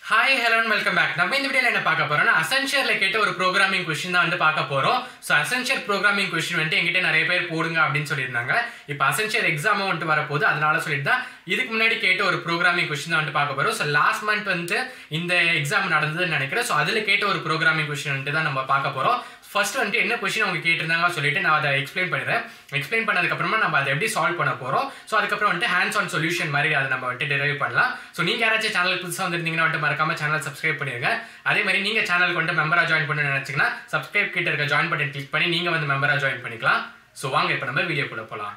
Hi, hello and welcome back. நம்ம இந்த வீடியோல என்ன பார்க்க போறோம்னா Accentureல கேட்ட ஒரு programming question தான் வந்து பார்க்க போறோம். So Accenture Programming Question வந்து என்கிட்ட நிறைய பேர் போடுங்க அப்படினு சொல்லிருந்தாங்க. இப்போ Accenture எக்ஸாம் வந்து வரப்போகுது. அதனால சொல்லிட்டேன். இதுக்கு முன்னாடி கேட்ட ஒரு programming question தான் வந்து பார்க்க போறோம். So last month வந்து இந்த எக்ஸாம் நடந்ததுன்னு நினைக்கிறேன். So அதுல கேட்ட ஒரு programming question வந்து தான் நம்ம பார்க்க போறோம். ஃபர்ஸ்ட் வந்து என்ன क्वेश्चन அவங்க கேட்டிருந்தாங்க சொல்லிட்டு நான் அதை எக்ஸ்பிளைன் பண்ணிடுறேன். எக்ஸ்பிளைன் பண்ணதுக்கு அப்புறமா நம்ம அதை எப்படி சால்வ் பண்ண போறோம். சோ அதுக்கு அப்புறம் வந்து ஹேண்ட்ஸ் ஆன் சொல்யூஷன் மாதிரி அதை நம்ம வந்து டெரைவ் பண்ணலாம். சோ நீங்க யாராச்சும் சேனல் புதுசா வந்திருந்தீங்கன்னா வந்து மறக்காம சேனல் சப்ஸ்கிரைப் பண்ணிருங்க. அதே மாதிரி நீங்க சேனலுக்கு வந்து மெம்பரா ஜாயின் பண்ணணும்னு நினைச்சீங்கன்னா சப்ஸ்கிரைப் கிட்ட இருக்க ஜாயின் பட்டன் கிளிக் பண்ணி நீங்க வந்து மெம்பரா ஜாயின் பண்ணிக்கலாம். சோ வாங்க இப்போ நம்ம வீடியோக்குள்ள போலாம்.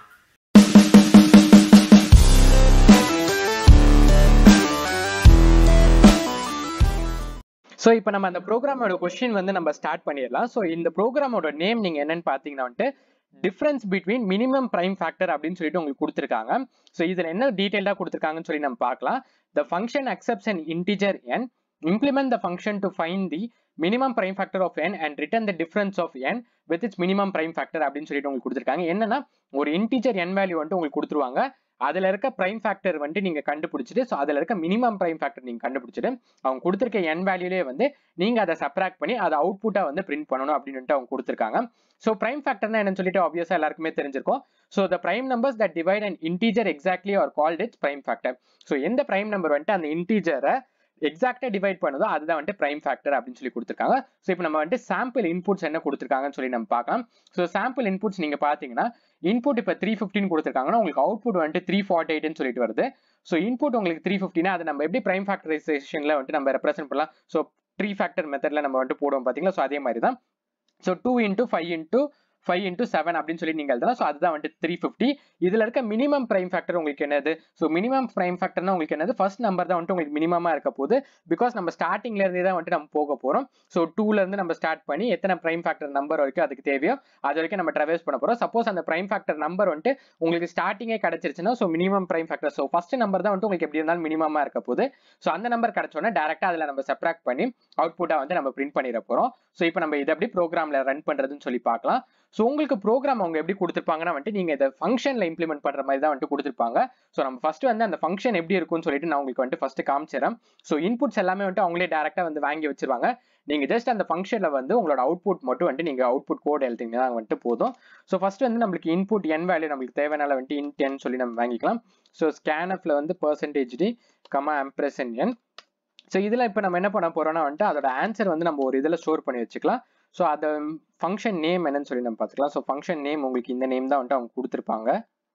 So இப்போ நம்ம அந்த ப்ரோக்ராமோட क्वेश्चन வந்து நம்ம ஸ்டார்ட் பண்ணிடலாம். சோ இந்த ப்ரோக்ராமோட நேம் நீங்க என்னன்னு பாத்தீங்கன்னா வந்து difference between minimum prime factor அப்படின்னு சொல்லிட்டு உங்களுக்கு கொடுத்திருக்காங்க. சோ இதுல என்ன டீடைலா கொடுத்திருக்காங்கன்னு சொல்லி நம்ம பார்க்கலாம். The function accepts an integer n, implement the function to find the minimum prime factor of n and return the difference of n with its minimum prime factor அப்படின்னு சொல்லிட்டு உங்களுக்கு கொடுத்திருக்காங்க. என்னன்னா ஒரு இன்டிஜர் n வேல்யூ வந்து உங்களுக்கு கொடுத்துருவாங்க. அதுல இருக்க பிரைம் ஃபேக்டர் வந்து நீங்க கண்டுபிடிச்சிட்டு சோ அதுல இருக்க மினிமம் பிரைம் ஃபேக்டர் நீங்க கண்டுபிடிச்சிட்டு அவங்க கொடுத்திருக்க n வேல்யூலயே வந்து நீங்க அதை சப்ராக்ட் பண்ணி அதை அவுட்புட்டா வந்து பிரிண்ட் பண்ணணும் அப்படின்னு அவங்க கொடுத்திருக்காங்க. சோ பிரைம் ஃபேக்டர்னா என்னன்னு சொல்லிட்டு ஆப்வியஸா எல்லாருக்குமே தெரிஞ்சிருக்கும். So the prime numbers that divide an integer exactly are called its prime factor. So எந்த பிரைம் நம்பர் வந்து அந்த இன்டிஜரை எக்ஸாக்டா டிவைட் பண்ணதோ அதுதான் வந்து பிரைம் ஃபேக்டர் அப்படின்னு சொல்லி கொடுத்திருக்காங்க. சோ இப்போ நம்ம வந்து சாம்பிள் இன்புட்ஸ் என்ன கொடுத்திருக்காங்கன்னு சொல்லி நம்ம பார்க்கலாம். சோ சாம்பிள் இன்புட்ஸ் நீங்க பாத்தீங்கன்னா இன்புட் இப்ப 315 கொடுத்திருக்காங்கன்னா உங்களுக்கு அவுட்புட் வந்து 348 ன்னு சொல்லிட்டு வருது. சோ இன்புட் உங்களுக்கு 315 அது நம்ம எப்படி பிரைம் ஃபேக்டரைசேஷன்ல வந்து நம்ம ரெப்ரசென்ட் பண்ணலாம். சோ 3 ஃபேக்டர் மெத்தட்ல நம்ம வந்து போடுவோம் பாத்தீங்களா. சோ அதே மாதிரி தான். சோ 2 into 5 into 5 into 7 அப்படின்னு சொல்லி நீங்க எழுதலாம். சோ அதுதான் வந்து 350. இதுல இருக்க மினிமம் பிரைம் ஃபேக்டர் உங்களுக்கு என்னது? சோ மினிமம் பிரைம் ஃபேக்டர்னா உங்களுக்கு என்னது? ஃபர்ஸ்ட் நம்பர் தான் வந்து உங்களுக்கு மினிமமா இருக்க போகுது. பிகாஸ் நம்ம ஸ்டார்டிங்ல இருந்தே தான் வந்து நம்ம போக போறோம். சோ 2ல இருந்து நம்ம ஸ்டார்ட் பண்ணி எத்தனை பிரைம் ஃபேக்டர் நம்பர் வரைக்கும் அதுக்கு தேவையோ அது வரைக்கும் நம்ம டிராவர்ஸ் பண்ண போறோம். சப்போஸ் அந்த பிரைம் ஃபேக்டர் நம்பர் வந்து உங்களுக்கு ஸ்டார்டிங்கே கிடைச்சிருச்சுன்னா so minimum prime factor so first number தான் வந்து உங்களுக்கு எப்படி இருந்தாலும் மினிமமா இருக்க போகுது. சோ அந்த நம்பர் கிடைச்சோன்னா டைரக்டா அதுல நம்ம சப்ராக்ட் பண்ணி அவுட்புட்டா வந்து நம்ம பிரிண்ட் பண்ணிட போறோம். சோ இப்போ நம்ம இதை எப்படி ப்ரோக்ராம்ல ரன் பண்றதுன்னு சொல்லி பார்க்கலாம். சோ உங்களுக்கு ப்ரோக்ராம் அவங்க எப்படி கொடுத்திருப்பாங்கன்னா வந்து நீங்க இதை ஃபங்க்ஷன்ல இம்ப்ளிமெண்ட் பண்ற மாதிரி தான் வந்து கொடுத்திருப்பாங்க. சோ நம்ம ஃபர்ஸ்ட் வந்து அந்த ஃபங்க்ஷன் எப்படி இருக்கும்னு சொல்லிட்டு நான் உங்களுக்கு வந்து ஃபர்ஸ்ட் காமிச்சிடறேன். சோ இன்புட்ஸ் எல்லாமே வந்து அவங்களே டைரக்டா வந்து வாங்கி வச்சிருவாங்க. நீங்க ஜஸ்ட் அந்த ஃபங்க்ஷன்ல வந்து உங்களோட அவுட்புட் மட்டும் வந்து நீங்க அவுட்புட் கோட் எழுதிங்கன்னா வந்துட்டு போதும். சோ ஃபர்ஸ்ட் வந்து நம்மளுக்கு இன்புட் n வேல்யூ நம்மளுக்கு தேவையான வந்து int n சொல்லி நம்ம வாங்கிக்கலாம். சோ scanfல வந்து %d, ampersand n. சோ இதுல இப்போ நம்ம என்ன பண்ண போறோம்னா வந்து அதோட ஆன்சர் வந்து நம்ம ஒரு இதுல ஸ்டோர் பண்ணி வச்சுக்கலாம். சோ அந்த ஃபங்க்ஷன் நேம் என்னன்னு சொல்லி நம்ம பார்த்துக்கலாம். சோ ஃபங்க்ஷன் நேம் உங்களுக்கு இந்த நேம் தான் வந்து அவங்க கொடுத்திருப்பாங்க.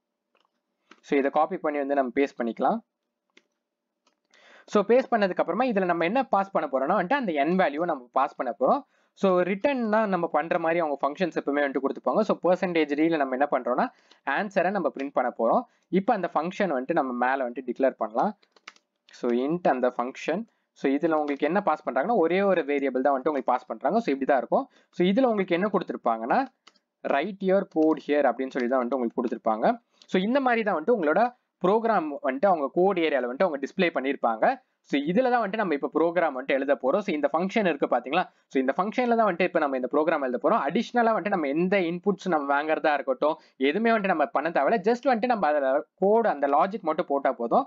சோ இதை காப்பி பண்ணி வந்து நம்ம பேஸ்ட் பண்ணிக்கலாம். சோ பேஸ்ட் பண்ணதுக்கு அப்புறமா இதுல நம்ம என்ன பாஸ் பண்ண போறோம்னா வந்து அந்த n வேல்யூவை நம்ம பாஸ் பண்ண போறோம். சோ ரிட்டர்ன் தான் நம்ம பண்ற மாதிரி அவங்க ஃபங்க்ஷன்ஸ் எப்பவுமே வந்து கொடுத்துப்பாங்க. சோ %d நம்ம என்ன பண்றோம்னா ஆன்சரை நம்ம பிரிண்ட் பண்ண போறோம். இப்போ அந்த ஃபங்க்ஷன் வந்து நம்ம மேல வந்து டிக்ளேர் பண்ணலாம். சோ int அந்த ஃபங்க்ஷன். சோ இதுல உங்களுக்கு என்ன பாஸ் பண்றாங்கன்னா ஒரே ஒரு வேரியபிள் தான் வந்து உங்களுக்கு பாஸ் பண்றாங்க. சோ இப்படி தான் இருக்கும். சோ இதுல உங்களுக்கு என்ன கொடுத்திருப்பாங்கன்னா ரைட் யுவர் கோட் ஹியர் அப்படின்னு சொல்லி தான் வந்து உங்களுக்கு கொடுத்திருப்பாங்க. சோ இந்த மாதிரி தான் வந்து உங்களோட ப்ரோக்ராம் வந்து அவங்க கோட் ஏரியால வந்து அவங்க டிஸ்ப்ளே பண்ணிருப்பாங்க. சோ இதுல தான் வந்து நம்ம இப்ப ப்ரோக்ராம் வந்து எழுத போறோம். சோ இந்த ஃபங்க்ஷன் இருக்கு பாத்தீங்களா. சோ இந்த ஃபங்க்ஷன்ல தான் வந்து இப்ப நம்ம இந்த ப்ரோக்ராம் எழுத போறோம். அடிஷனலா வந்து நம்ம எந்த இன்புட்ஸ் நம்ம வாங்குறதா இருக்கட்டும் எதுவுமே வந்து நம்ம பண்ண தேவையில்ல. ஜஸ்ட் வந்து நம்ம அதுல கோட் அந்த லாஜிக் மட்டும் போட்டா போதும்.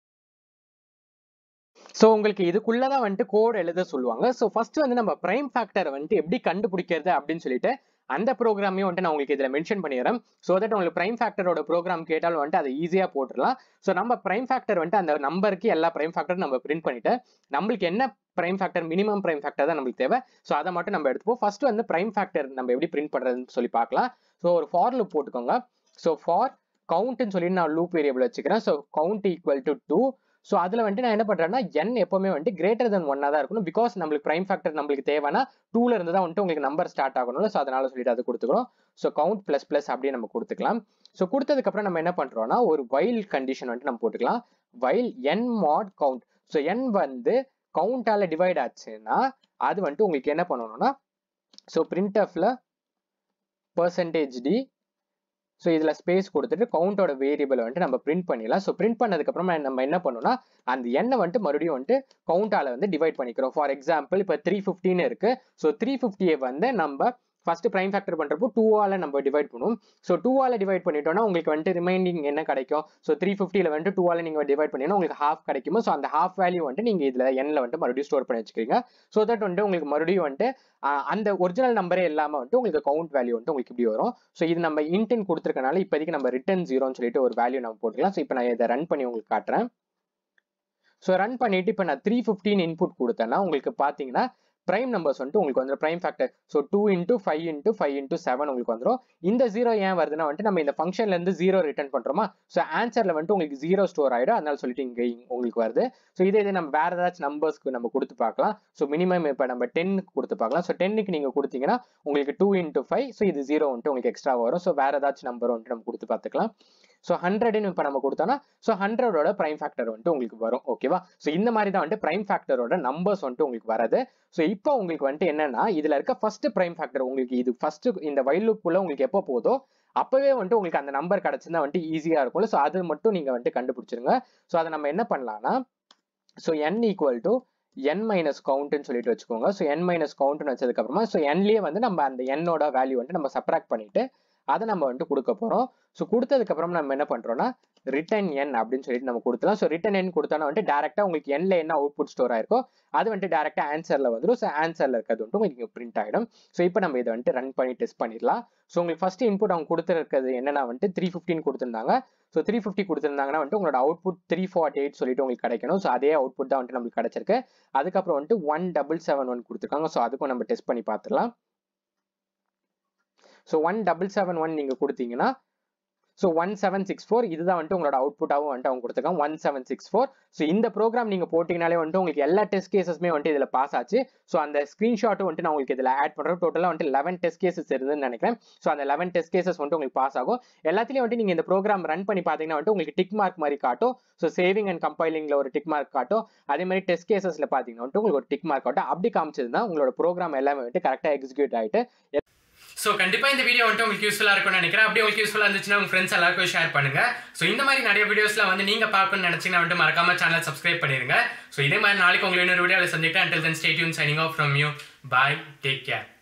சோ உங்களுக்கு இதுக்குள்ளதான் வந்துட்டு கோட் எழுத சொல்லுவாங்க. சோ ஃபர்ஸ்ட் வந்து நம்ம பிரைம் ஃபேக்டர் வந்துட்டு எப்படி கண்டுபிடிக்கிறது அப்படின்னு சொல்லிட்டு அந்த ப்ரோக்ராமையும் வந்துட்டு நான் உங்களுக்கு இதுல மென்ஷன் பண்ணிடுறேன். சோ தட் உங்களுக்கு பிரைம் ஃபேக்டரோட ப்ரோக்ராம் கேட்டாலும் வந்துட்டு அதை ஈஸியா போட்டுடலாம். சோ நம்ம பிரைம் ஃபேக்டர் வந்துட்டு அந்த நம்பருக்கு எல்லா பிரைம் ஃபேக்டரும் நம்ம பிரிண்ட் பண்ணிட்டு நம்மளுக்கு என்ன prime factor minimum prime factor தான் நம்மளுக்கு தேவை. சோ அதை மட்டும் நம்ம எடுத்துப்போம். ஃபர்ஸ்ட் வந்து பிரைம் ஃபேக்டர் நம்ம எப்படி பிரிண்ட் பண்றதுன்னு சொல்லி பார்க்கலாம். சோ ஒரு ஃபார் லூப் போட்டுக்கோங்க. சோ ஃபார் கவுண்ட்னு சொல்லி நான் லூப் வேரியபிள் வச்சுக்கிறேன். So count equal to 2. So அதுல வந்து நான் என்ன பண்றேன்னா n எப்பவுமே வந்து கிரேட்டர் தென் 1 தான் இருக்கணும். பிகாஸ் நம்மளுக்கு பிரைம் ஃபேக்டர் நம்மளுக்கு தேவைன்னா 2ல இருந்து தான் வந்து உங்களுக்கு நம்பர் ஸ்டார்ட் ஆகணும். சோ அதனால சொல்லிட்டு அது கொடுத்துக்கிறோம். சோ கவுண்ட் பிளஸ் பிளஸ் அப்படியே நம்ம கொடுத்துக்கலாம். சோ கொடுத்ததுக்கு அப்புறம் நம்ம என்ன பண்றோம்னா ஒரு வைல் கண்டிஷன் வந்து நம்ம போட்டுக்கலாம். While n mod count. So n வந்து கவுண்டால டிவைட் ஆச்சுன்னா அது வந்து உங்களுக்கு என்ன பண்ணணும்னா சோ printfல %d சோ இதுல ஸ்பேஸ் கொடுத்துட்டு கவுண்டோட வேரியபிள் வந்து நம்ம பிரிண்ட் பண்ணிடலாம். சோ பிரிண்ட் பண்ணதுக்கு அப்புறமா நம்ம என்ன பண்ணணும்னா அந்த எண்ணை வந்து மறுபடியும் வந்து கவுண்டால வந்து டிவைட் பண்ணிக்கிறோம். ஃபார் எக்ஸாம்பிள் இப்போ 315 இருக்கு. சோ 350 வந்து நம்ம ஃபர்ஸ்ட் பிரைம் ஃபேக்டர் பண்றப்போ 2 ஆல நம்ம டிவைட் பண்ணுவோம். ஸோ 2 ஆல டிவைட் பண்ணிட்டோம்னா உங்களுக்கு வந்துட்டு ரிமைனிங் என்ன கிடைக்கும்? ஸோ 350ல வந்துட்டு 2 ஆல நீங்க டிவைட் பண்ணீங்கன்னா உங்களுக்கு ஹாஃப் கிடைக்கும். ஸோ அந்த ஹாஃப் வேல்யூ வந்துட்டு நீங்க இதுல எண்ல வந்துட்டு மறுபடியும் ஸ்டோர் பண்ணி வச்சுக்கிறீங்க. ஸோ தட் வந்துட்டு உங்களுக்கு மறுபடியும் வந்துட்டு அந்த ஒரிஜினல் நம்பரே இல்லாம வந்துட்டு உங்களுக்கு கவுண்ட் வேல்யூ வந்துட்டு உங்களுக்கு இப்படி வரும். ஸோ இது நம்ம இன்டென்ட் கொடுத்துருக்கனால இப்போதைக்கு நம்ம ரிட்டர்ன் 0ன்னு சொல்லிட்டு ஒரு வேல்யூ நம்ம போட்டுக்கலாம். ஸோ இப்போ நான் இதை ரன் பண்ணி உங்களுக்கு காட்டுறேன். ஸோ ரன் பண்ணிட்டு இப்போ நான் 315 இன்புட் கொடுத்தேன்னா உங்களுக்கு பார்த்தீங்கன்னா பிரைம் நம்பர்ஸ் வந்துட்டு உங்களுக்கு வந்து prime factor. So 2 into 5 into 5 into 7 உங்களுக்கு வந்துடும். இந்த 0 ஏன் வருதுன்னா வந்துட்டு நம்ம இந்த ஃபங்க்ஷன்ல இருந்து 0 ரிட்டர்ன் பண்றோமா? ஸோ ஆன்சர்ல வந்துட்டு உங்களுக்கு 0 ஸ்டோர் ஆயிடும். அதனால சொல்லிட்டு இங்க உங்களுக்கு வருது. ஸோ இதே நம்ம வேற ஏதாச்சும் நம்பர்ஸ்க்கு நம்ம கொடுத்து பார்க்கலாம். ஸோ மினிமம் இப்போ நம்ம 10க்கு கொடுத்து பார்க்கலாம். ஸோ 10க்கு நீங்க கொடுத்தீங்கன்னா உங்களுக்கு 2 into 5. ஸோ இது 0 வந்துட்டு உங்களுக்கு எக்ஸ்ட்ரா வரும். ஸோ வேற ஏதாச்சும் நம்பர் வந்துட்டு நம்ம கொடுத்து பார்த்துக்கலாம். ஸோ 100ன்னு இப்போ நம்ம கொடுத்தோம்னா ஸோ 100ஓட பிரைம் ஃபேக்டர் வந்துட்டு உங்களுக்கு வரும். ஓகேவா? ஸோ இந்த மாதிரி தான் வந்துட்டு பிரைம் ஃபேக்டரோட நம்பர்ஸ் வந்துட்டு உங்களுக்கு வரது. ஸோ இப்போ உங்களுக்கு வந்துட்டு என்னன்னா இதுல இருக்க ஃபர்ஸ்ட் பிரைம் ஃபேக்டர் உங்களுக்கு இது ஃபர்ஸ்ட் இந்த வைல் லூப்புக்குள்ள உங்களுக்கு எப்போ போதோ அப்பவே வந்துட்டு உங்களுக்கு அந்த நம்பர் கிடைச்சிருந்தா வந்துட்டு ஈஸியா இருக்கும்ல. ஸோ அது மட்டும் நீங்க வந்துட்டு கண்டுபிடிச்சிருங்க. ஸோ அதை நம்ம என்ன பண்ணலாம்னா so n equal to n minus கவுண்ட்னு சொல்லிட்டு வச்சுக்கோங்க. ஸோ n மைனஸ் கவுண்ட்னு வச்சதுக்கு அப்புறமா ஸோ nலயே வந்து நம்ம அந்த என்னோட வேல்யூ வந்துட்டு நம்ம சப்ராக்ட் பண்ணிட்டு அதை நம்ம வந்துட்டு கொடுக்க போறோம். ஸோ கொடுத்ததுக்கு அப்புறம் நம்ம என்ன பண்றோம்னா ரிட்டர்ன் n அப்படின்னு சொல்லிட்டு நம்ம கொடுத்துலாம். ஸோ ரிட்டர்ன் n கொடுத்தோம்னா வந்துட்டு டேரக்டா உங்களுக்கு nல என்ன அவுட்புட் ஸ்டோர் ஆயிருக்கோ அது வந்துட்டு டேரக்டா ஆன்சர்ல வந்துடும். ஸோ ஆன்சர்ல இருக்கிறது வந்துட்டு உங்களுக்கு பிரிண்ட் ஆயிடும். ஸோ இப்போ நம்ம இதை வந்துட்டு ரன் பண்ணி டெஸ்ட் பண்ணிடலாம். ஸோ உங்களுக்கு ஃபர்ஸ்ட் இன்புட் அவங்க கொடுத்துருக்கிறது என்னன்னா வந்துட்டு 315 கொடுத்துருந்தாங்க. ஸோ 350 கொடுத்துருந்தாங்கன்னா வந்துட்டு உங்களோட அவுட்புட் 348 சொல்லிட்டு உங்களுக்கு கிடைக்கணும். ஸோ அதே அவுட்புட் தான் வந்துட்டு நம்மளுக்கு கிடைச்சிருக்கு. அதுக்கப்புறம் வந்துட்டு 1771 கொடுத்துருக்காங்க. ஸோ அதுக்கும் நம்ம டெஸ்ட் பண்ணி பார்த்துடலாம். ஸோ 1771 நீங்க கொடுத்தீங்கன்னா ஸோ 1764 இதுதான் வந்துட்டு உங்களோட அவுட்புட்டாகவும் வந்துட்டு அவங்க கொடுத்துருக்காங்க 1764. ஸோ இந்த ப்ரோக்ராம் நீங்க போட்டீங்கனாலே வந்துட்டு உங்களுக்கு எல்லா டெஸ்ட் கேசஸ்மே வந்துட்டு இதுல பாஸ் ஆச்சு. ஸோ அந்த ஸ்கிரீன்ஷாட்டும் வந்துட்டு நான் உங்களுக்கு இதுல ஆட் பண்றேன். டோட்டலா வந்துட்டு 11 டெஸ்ட் கேசஸ் இருந்துன்னு நினைக்கிறேன். ஸோ அந்த 11 டெஸ்ட் கேசஸ் வந்துட்டு உங்களுக்கு பாஸ் ஆகும். எல்லாத்துலயும் வந்துட்டு நீங்க இந்த ப்ரோக்ராம் ரன் பண்ணி பாத்தீங்கன்னா வந்துட்டு உங்களுக்கு டிக் மார்க் மாதிரி காட்டும். ஸோ சேவிங் அண்ட் கம்பைலிங்ல ஒரு டிக் மார்க் காட்டும். அதே மாதிரி டெஸ்ட் கேசஸ்ல பாத்தீங்கன்னா வந்துட்டு உங்களுக்கு ஒரு டிக் மார்க் காட்டும். அப்படி காமிச்சதுன்னா உங்களோட ப்ரோக்ராம் எல்லாமே வந்துட்டு கரெக்டா எக்ஸிக்யூட் ஆயிட்டு. ஸோ கண்டிப்பாக இந்த வீடியோ வந்துட்டு உங்களுக்கு யூஸ்ஃபுல்லாக இருக்கும்னு நினைக்கிறேன். அப்படி உங்களுக்கு யூஸ்ஃபுல்லாக இருந்துச்சுன்னா உங்கள் ஃப்ரெண்ட்ஸ் எல்லாருக்கும் ஷேர் பண்ணுங்க. ஸோ இந்த மாதிரி நிறைய வீடியோஸ்லாம் வந்து நீங்கள் பார்க்கணும்னு நினச்சிங்கன்னா வந்துட்டு மறக்காம சேனல் சப்ஸ்கிரைப் பண்ணிடுங்க. ஸோ இதே மாதிரி நாளைக்கு உங்களை இன்னொரு வீடியோவில் சந்திக்கிறேன். Until then, stay tuned, signing off from you. Bye. Take care.